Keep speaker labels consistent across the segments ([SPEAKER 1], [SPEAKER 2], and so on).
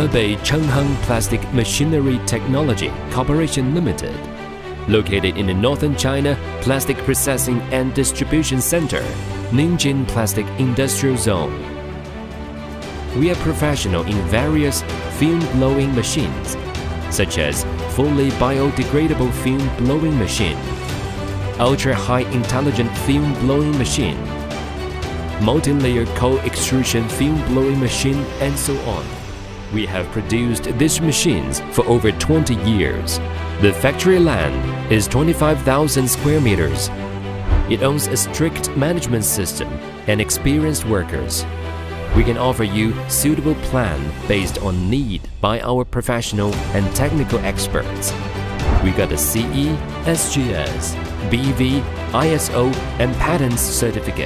[SPEAKER 1] Hebei Chengheng Plastic Machinery Technology Corporation Limited, located in the Northern China Plastic Processing and Distribution Center, Ningjin Plastic Industrial Zone. We are professional in various film blowing machines, such as fully biodegradable film blowing machine, ultra-high intelligent film blowing machine, multi-layer cold extrusion film blowing machine, and so on. We have produced these machines for over 20 years. The factory land is 25,000 square meters. It owns a strict management system and experienced workers. We can offer you suitable plan based on need by our professional and technical experts. We got a CE, SGS, BV, ISO, and patents certificate.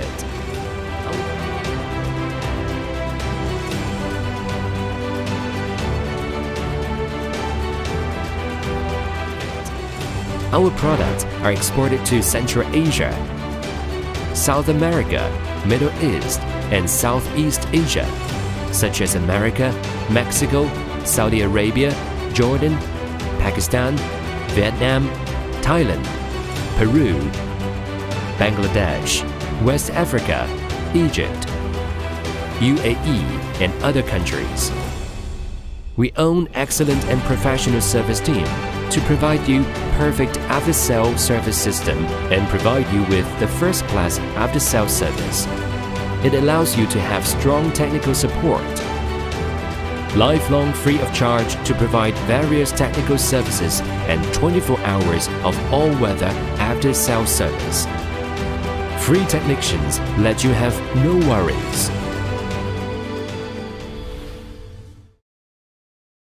[SPEAKER 1] Our products are exported to Central Asia, South America, Middle East, and Southeast Asia, such as America, Mexico, Saudi Arabia, Jordan, Pakistan, Vietnam, Thailand, Peru, Bangladesh, West Africa, Egypt, UAE, and other countries. We own excellent and professional service team to provide you perfect after-sale service system and provide you with the first-class after-sale service. It allows you to have strong technical support, lifelong free of charge to provide various technical services, and 24 hours of all-weather after-sale service. Free technicians let you have no worries.